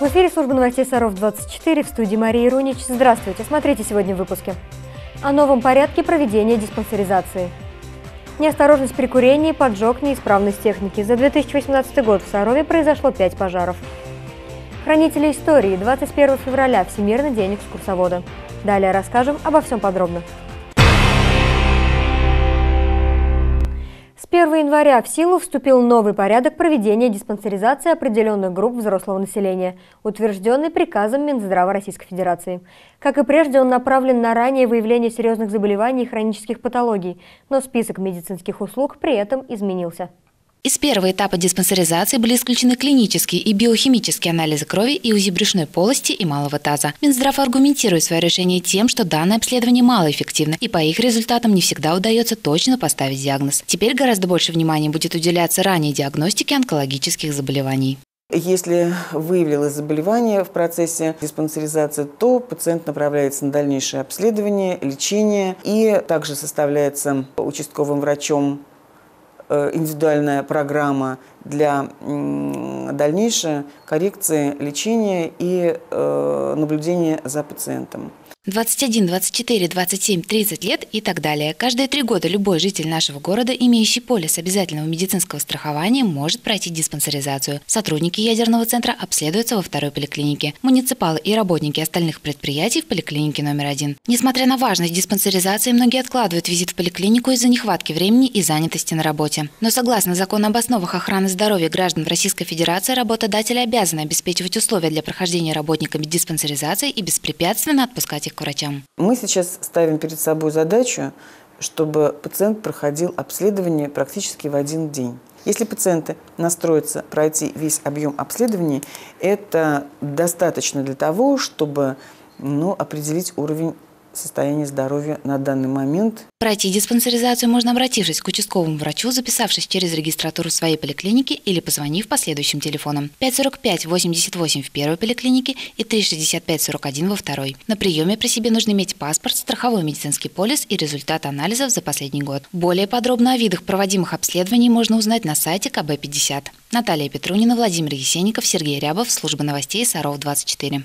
эфире служба новостей Саров-24, в студии Мария Рунич. Здравствуйте, смотрите сегодня в выпуске. О новом порядке проведения диспансеризации. Неосторожность при курении, поджог, неисправность техники. За 2018 год в Сарове произошло 5 пожаров. Хранители истории. 21 февраля – Всемирный день экскурсовода. Далее расскажем обо всем подробно. С 1 января в силу вступил новый порядок проведения диспансеризации определенных групп взрослого населения, утвержденный приказом Минздрава Российской Федерации. Как и прежде, он направлен на раннее выявление серьезных заболеваний и хронических патологий, но список медицинских услуг при этом изменился. Из первого этапа диспансеризации были исключены клинические и биохимические анализы крови и УЗИ брюшной полости и малого таза. Минздрав аргументирует свое решение тем, что данное обследование малоэффективно, и по их результатам не всегда удается точно поставить диагноз. Теперь гораздо больше внимания будет уделяться ранней диагностике онкологических заболеваний. Если выявилось заболевание в процессе диспансеризации, то пациент направляется на дальнейшее обследование, лечение, и также составляется участковым врачом индивидуальная программа для дальнейшей коррекции лечения и наблюдения за пациентом. 21, 24, 27, 30 лет и так далее. Каждые 3 года любой житель нашего города, имеющий полис обязательного медицинского страхования, может пройти диспансеризацию. Сотрудники ядерного центра обследуются во 2-й поликлинике. Муниципалы и работники остальных предприятий в поликлинике номер 1. Несмотря на важность диспансеризации, многие откладывают визит в поликлинику из-за нехватки времени и занятости на работе. Но согласно закону об основах охраны здоровья граждан в Российской Федерации, работодатели обязаны обеспечивать условия для прохождения работниками диспансеризации и беспрепятственно отпускать их к врачам. Мы сейчас ставим перед собой задачу, чтобы пациент проходил обследование практически в один день. Если пациенты настроятся пройти весь объем обследований, это достаточно для того, чтобы определить уровень состояния здоровья на данный момент. Пройти диспансеризацию можно, обратившись к участковому врачу, записавшись через регистратуру своей поликлиники или позвонив по следующим телефонам: 545-88 в 1-й поликлинике и 365-41 во 2-й. На приеме при себе нужно иметь паспорт, страховой медицинский полис и результат анализов за последний год. Более подробно о видах проводимых обследований можно узнать на сайте КБ-50. Наталья Петрунина, Владимир Есенников, Сергей Рябов, служба новостей Саров-24.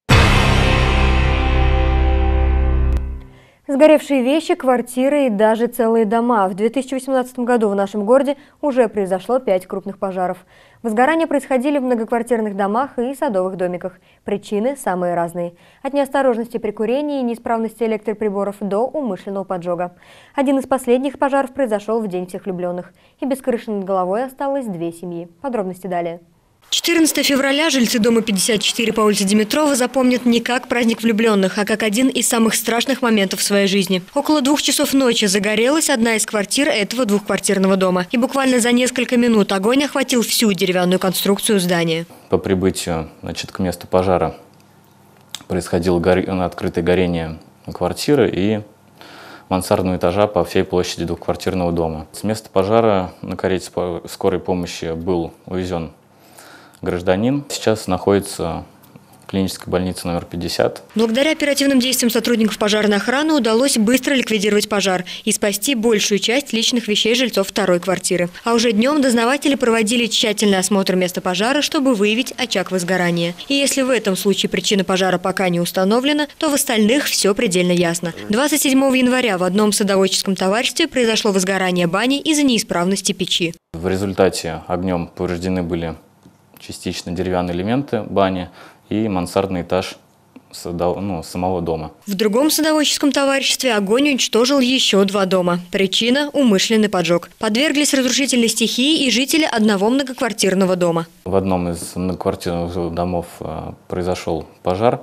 Сгоревшие вещи, квартиры и даже целые дома. В 2018 году в нашем городе уже произошло 5 крупных пожаров. Возгорания происходили в многоквартирных домах и садовых домиках. Причины самые разные. От неосторожности при курении и неисправности электроприборов до умышленного поджога. Один из последних пожаров произошел в День всех влюбленных. И без крыши над головой осталось 2 семьи. Подробности далее. 14 февраля жильцы дома 54 по улице Димитрова запомнят не как праздник влюбленных, а как один из самых страшных моментов в своей жизни. Около 2 часов ночи загорелась одна из квартир этого двухквартирного дома. И буквально за несколько минут огонь охватил всю деревянную конструкцию здания. По прибытию к месту пожара происходило открытое горение квартиры и мансардного этажа по всей площади двухквартирного дома. С места пожара на карете скорой помощи был увезен гражданин. Сейчас находится в клинической больнице номер 50. Благодаря оперативным действиям сотрудников пожарной охраны удалось быстро ликвидировать пожар и спасти большую часть личных вещей жильцов 2-й квартиры. А уже днем дознаватели проводили тщательный осмотр места пожара, чтобы выявить очаг возгорания. И если в этом случае причина пожара пока не установлена, то в остальных все предельно ясно. 27 января в одном садоводческом товариществе произошло возгорание бани из-за неисправности печи. В результате огнем повреждены были частично деревянные элементы бани и мансардный этаж самого дома. В другом садоводческом товариществе огонь уничтожил еще 2 дома. Причина – умышленный поджог. Подверглись разрушительной стихии и жители одного многоквартирного дома. В одном из многоквартирных домов произошел пожар.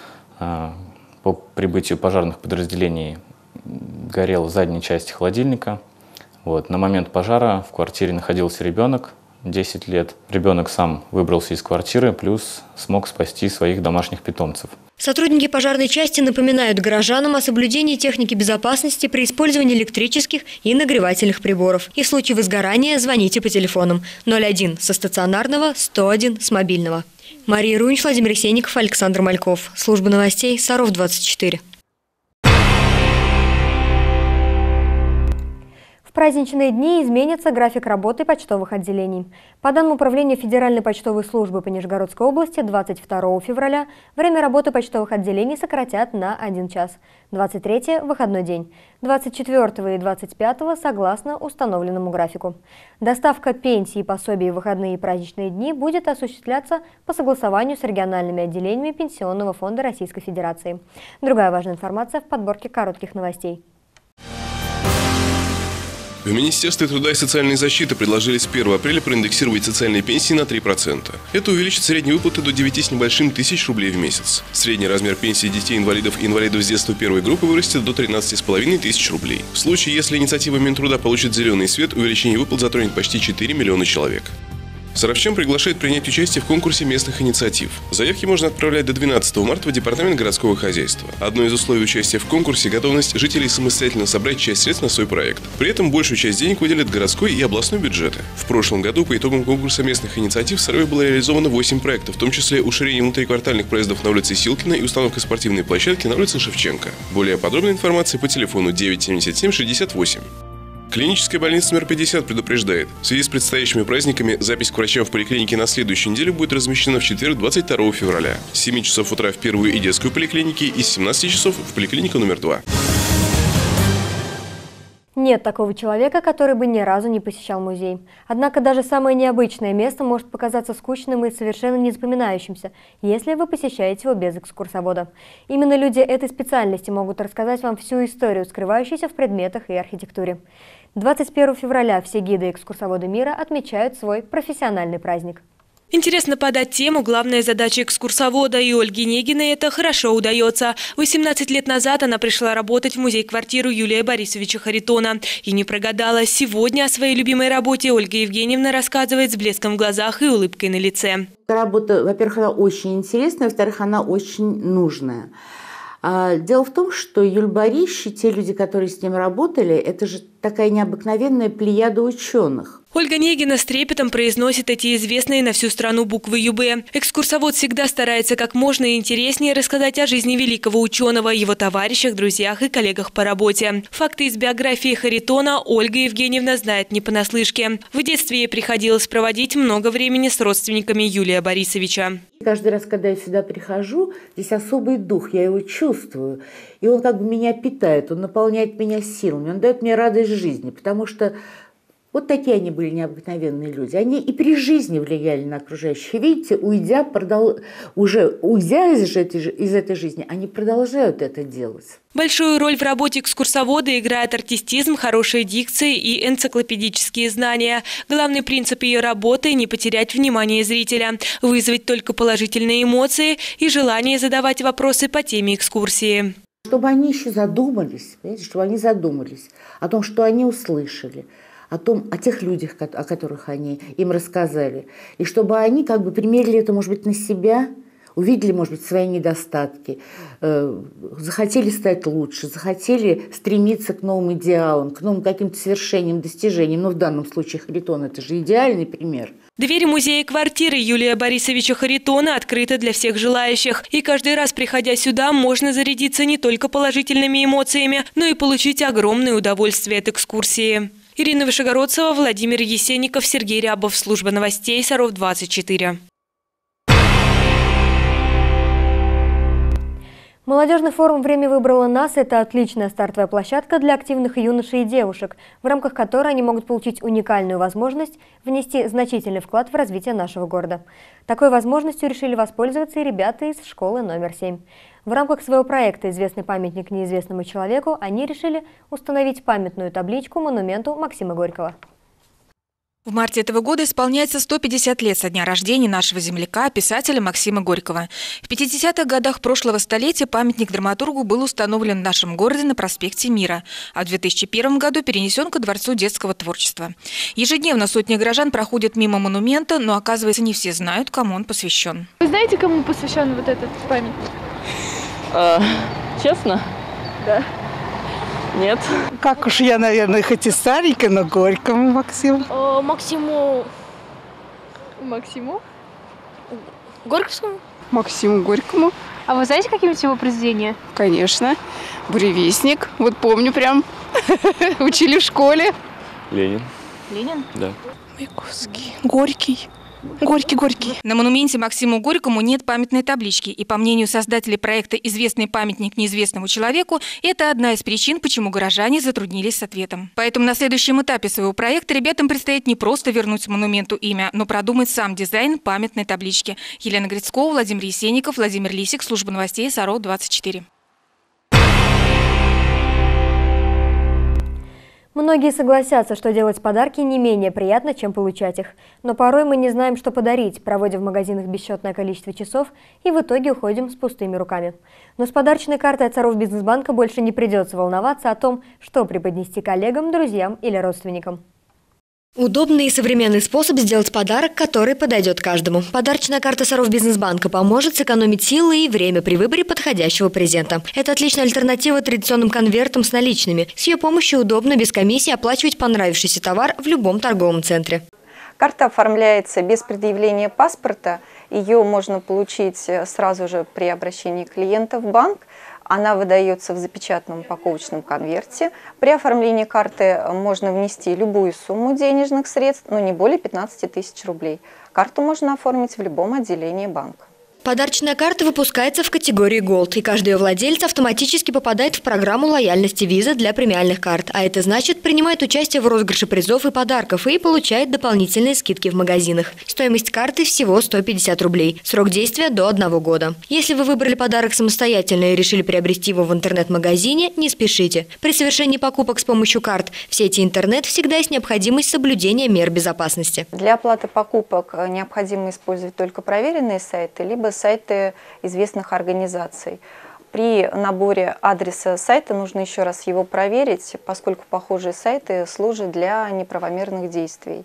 По прибытию пожарных подразделений горела задняя часть холодильника. На момент пожара в квартире находился ребенок, 10 лет. Ребенок сам выбрался из квартиры, плюс смог спасти своих домашних питомцев. Сотрудники пожарной части напоминают горожанам о соблюдении техники безопасности при использовании электрических и нагревательных приборов. И в случае возгорания звоните по телефонам 01 со стационарного, 101 с мобильного. Мария Рунич, Владимир Есенников, Александр Мальков. Служба новостей Саров-24. В праздничные дни изменится график работы почтовых отделений. По данным Управления Федеральной почтовой службы по Нижегородской области, 22 февраля время работы почтовых отделений сократят на 1 час. 23 – выходной день. 24 и 25 согласно установленному графику. Доставка пенсий, пособий в выходные и праздничные дни будет осуществляться по согласованию с региональными отделениями Пенсионного фонда Российской Федерации. Другая важная информация в подборке коротких новостей. В Министерстве труда и социальной защиты предложили с 1 апреля проиндексировать социальные пенсии на 3%. Это увеличит средние выплаты до 9 с небольшим тысяч рублей в месяц. Средний размер пенсии детей-инвалидов и инвалидов с детства первой группы вырастет до 13,5 тысяч рублей. В случае, если инициатива Минтруда получит зеленый свет, увеличение выплат затронет почти 4 миллиона человек. Саровчан приглашает принять участие в конкурсе местных инициатив. Заявки можно отправлять до 12 марта в Департамент городского хозяйства. Одно из условий участия в конкурсе – готовность жителей самостоятельно собрать часть средств на свой проект. При этом большую часть денег выделят городской и областной бюджеты. В прошлом году по итогам конкурса местных инициатив в Сарове было реализовано 8 проектов, в том числе уширение внутриквартальных проездов на улице Силкина и установка спортивной площадки на улице Шевченко. Более подробная информация по телефону 977 68. Клиническая больница номер 50 предупреждает, в связи с предстоящими праздниками запись к врачам в поликлинике на следующей неделе будет размещена в четверг 22 февраля. С 7 часов утра в первую и детскую поликлиники и с 17 часов в поликлинику номер 2. Нет такого человека, который бы ни разу не посещал музей. Однако даже самое необычное место может показаться скучным и совершенно незапоминающимся, если вы посещаете его без экскурсовода. Именно люди этой специальности могут рассказать вам всю историю, скрывающуюся в предметах и архитектуре. 21 февраля все гиды и экскурсоводы мира отмечают свой профессиональный праздник. Интересно подать тему – главная задача экскурсовода, и Ольге Негиной это хорошо удается. 18 лет назад она пришла работать в музей-квартиру Юлия Борисовича Харитона. И не прогадала. Сегодня о своей любимой работе Ольга Евгеньевна рассказывает с блеском в глазах и улыбкой на лице. Работа, во-первых, она очень интересная, во-вторых, она очень нужная. Дело в том, что Юлий Борисович и те люди, которые с ним работали, это же такая необыкновенная плеяда ученых. Ольга Негина с трепетом произносит эти известные на всю страну буквы ЮБ. Экскурсовод всегда старается как можно интереснее рассказать о жизни великого ученого, его товарищах, друзьях и коллегах по работе. Факты из биографии Харитона Ольга Евгеньевна знает не понаслышке. В детстве ей приходилось проводить много времени с родственниками Юлия Борисовича. Каждый раз, когда я сюда прихожу, здесь особый дух, я его чувствую. И он как бы меня питает, он наполняет меня силами, он дает мне радость жизни, потому что вот такие они были необыкновенные люди. Они и при жизни влияли на окружающих. Видите, уйдя из этой жизни, они продолжают это делать. Большую роль в работе экскурсовода играет артистизм, хорошая дикция и энциклопедические знания. Главный принцип ее работы – не потерять внимание зрителя, вызвать только положительные эмоции и желание задавать вопросы по теме экскурсии. Чтобы они еще задумались, понимаете, чтобы они задумались о том, что они услышали, о тех людях, о которых они им рассказали. И чтобы они как бы примерили это, может быть, на себя, увидели, может быть, свои недостатки, захотели стать лучше, захотели стремиться к новым идеалам, к новым каким-то свершениям, достижениям. Но в данном случае Харитон – это же идеальный пример. Двери музея-квартиры Юлия Борисовича Харитона открыты для всех желающих. И каждый раз, приходя сюда, можно зарядиться не только положительными эмоциями, но и получить огромное удовольствие от экскурсии. Ирина Вышегородцева, Владимир Есенников, Сергей Рябов. Служба новостей Саров 24. Молодежный форум «Время выбрало нас» – это отличная стартовая площадка для активных юношей и девушек, в рамках которой они могут получить уникальную возможность внести значительный вклад в развитие нашего города. Такой возможностью решили воспользоваться и ребята из школы номер 7. В рамках своего проекта «Известный памятник неизвестному человеку» они решили установить памятную табличку монументу Максима Горького. В марте этого года исполняется 150 лет со дня рождения нашего земляка, писателя Максима Горького. В 50-х годах прошлого столетия памятник драматургу был установлен в нашем городе на проспекте Мира, а в 2001 году перенесен ко Дворцу детского творчества. Ежедневно сотни горожан проходят мимо монумента, но, оказывается, не все знают, кому он посвящен. Вы знаете, кому посвящен вот этот памятник? Честно? Да. Нет. Как уж я, наверное, хоть и старенькая, но Горькому Максиму. Максиму? Горьковскому? Максиму Горькому. А вы знаете какие-нибудь его произведения? Конечно. «Буревестник». Вот помню прям. Учили в школе. Ленин. Ленин? Да. Маяковский. Горький. Горький. На монументе Максиму Горькому нет памятной таблички. И по мнению создателей проекта «Известный памятник неизвестному человеку», это одна из причин, почему горожане затруднились с ответом. Поэтому на следующем этапе своего проекта ребятам предстоит не просто вернуть монументу имя, но продумать сам дизайн памятной таблички. Елена Грицкова, Владимир Есенников, Владимир Лисик, служба новостей Саров-24. Многие согласятся, что делать подарки не менее приятно, чем получать их. Но порой мы не знаем, что подарить, проводя в магазинах бесчетное количество часов и в итоге уходим с пустыми руками. Но с подарочной картой от Саров Бизнесбанка больше не придется волноваться о том, что преподнести коллегам, друзьям или родственникам. Удобный и современный способ сделать подарок, который подойдет каждому. Подарочная карта Саров Бизнесбанка поможет сэкономить силы и время при выборе подходящего презента. Это отличная альтернатива традиционным конвертам с наличными. С ее помощью удобно без комиссии оплачивать понравившийся товар в любом торговом центре. Карта оформляется без предъявления паспорта. Ее можно получить сразу же при обращении клиента в банк. Она выдается в запечатанном упаковочном конверте. При оформлении карты можно внести любую сумму денежных средств, но не более 15 тысяч рублей. Карту можно оформить в любом отделении банка. Подарочная карта выпускается в категории Gold, и каждый ее владелец автоматически попадает в программу лояльности Visa для премиальных карт. А это значит, принимает участие в розыгрыше призов и подарков и получает дополнительные скидки в магазинах. Стоимость карты всего 150 рублей. Срок действия до 1 года. Если вы выбрали подарок самостоятельно и решили приобрести его в интернет-магазине, не спешите. При совершении покупок с помощью карт в сети интернет всегда есть необходимость соблюдения мер безопасности. Для оплаты покупок необходимо использовать только проверенные сайты, либо сайты известных организаций. При наборе адреса сайта нужно еще раз его проверить, поскольку похожие сайты служат для неправомерных действий.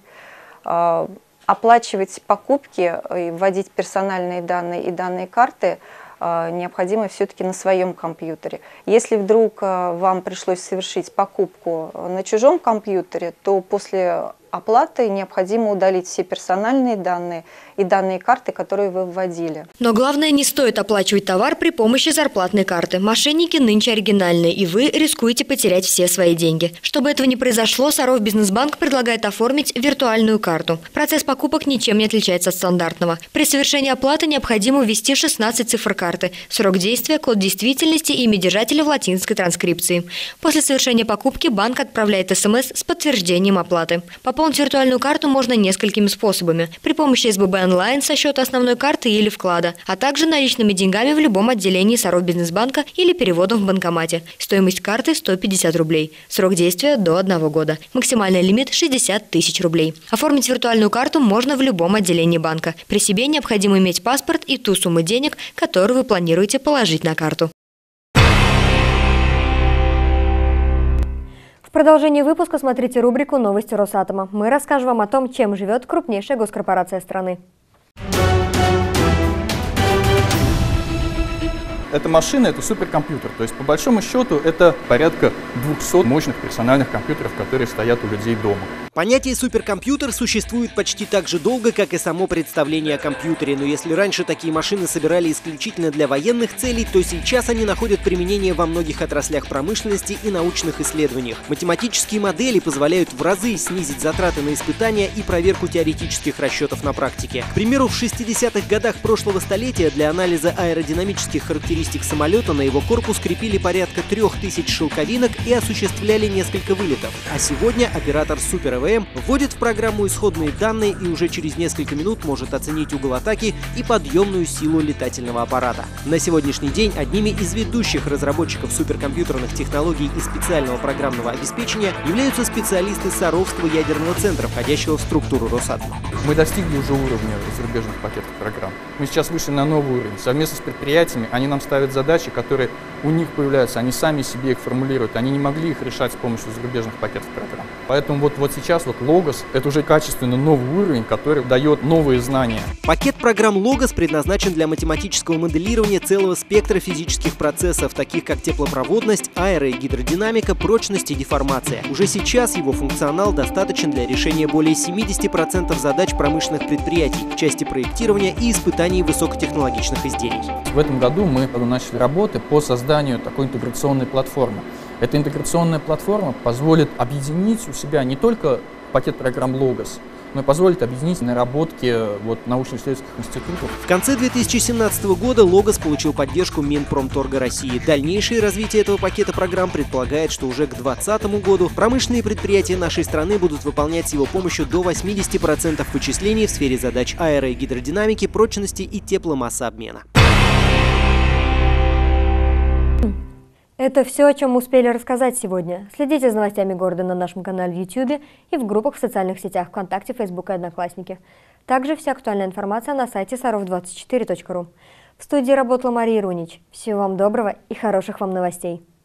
Оплачивать покупки, вводить персональные данные и данные карты необходимо все-таки на своем компьютере. Если вдруг вам пришлось совершить покупку на чужом компьютере, то после оплаты необходимо удалить все персональные данные и данные карты, которые вы вводили. Но главное, не стоит оплачивать товар при помощи зарплатной карты. Мошенники нынче оригинальные, и вы рискуете потерять все свои деньги. Чтобы этого не произошло, Саров Бизнесбанк предлагает оформить виртуальную карту. Процесс покупок ничем не отличается от стандартного. При совершении оплаты необходимо ввести 16 цифр карты, срок действия, код действительности и имя держателя в латинской транскрипции. После совершения покупки банк отправляет СМС с подтверждением оплаты. Пополнить виртуальную карту можно несколькими способами. При помощи СББ онлайн со счета основной карты или вклада, а также наличными деньгами в любом отделении Саров Бизнесбанка или переводом в банкомате. Стоимость карты 150 рублей. Срок действия до 1 года. Максимальный лимит 60 тысяч рублей. Оформить виртуальную карту можно в любом отделении банка. При себе необходимо иметь паспорт и ту сумму денег, которую вы планируете положить на карту. В продолжении выпуска смотрите рубрику «Новости Росатома». Мы расскажем вам о том, чем живет крупнейшая госкорпорация страны. Эта машина – это суперкомпьютер. То есть, по большому счету, это порядка 200 мощных персональных компьютеров, которые стоят у людей дома. Понятие «суперкомпьютер» существует почти так же долго, как и само представление о компьютере. Но если раньше такие машины собирали исключительно для военных целей, то сейчас они находят применение во многих отраслях промышленности и научных исследованиях. Математические модели позволяют в разы снизить затраты на испытания и проверку теоретических расчетов на практике. К примеру, в 60-х годах прошлого столетия для анализа аэродинамических характеристик самолета на его корпус крепили порядка 3000 шелковинок и осуществляли несколько вылетов. А сегодня оператор Супер-ЭВМ вводит в программу исходные данные и уже через несколько минут может оценить угол атаки и подъемную силу летательного аппарата. На сегодняшний день одними из ведущих разработчиков суперкомпьютерных технологий и специального программного обеспечения являются специалисты Саровского ядерного центра, входящего в структуру Росатома. Мы достигли уже уровня зарубежных пакетов программ. Мы сейчас вышли на новый уровень. Совместно с предприятиями они нам ставят задачи, которые у них появляются, они сами себе их формулируют, они не могли их решать с помощью зарубежных пакетов программ. Поэтому вот сейчас Логос – это уже качественно новый уровень, который дает новые знания. Пакет программ Логос предназначен для математического моделирования целого спектра физических процессов, таких как теплопроводность, аэро- и гидродинамика, прочность и деформация. Уже сейчас его функционал достаточен для решения более 70% задач промышленных предприятий в части проектирования и испытаний высокотехнологичных изделий. В этом году мы начали работы по созданию такой интеграционной платформы. Эта интеграционная платформа позволит объединить у себя не только пакет программ «Логос», но и позволит объединить наработки научно-исследовательских институтов. В конце 2017 года «Логос» получил поддержку Минпромторга России. Дальнейшее развитие этого пакета программ предполагает, что уже к 2020 году промышленные предприятия нашей страны будут выполнять с его помощью до 80% вычислений в сфере задач аэро- и гидродинамики, прочности и тепломассообмена. Это все, о чем мы успели рассказать сегодня. Следите за новостями города на нашем канале в YouTube и в группах в социальных сетях ВКонтакте, Фейсбук и Одноклассники. Также вся актуальная информация на сайте sarov24.ru. В студии работала Мария Рунич. Всего вам доброго и хороших вам новостей.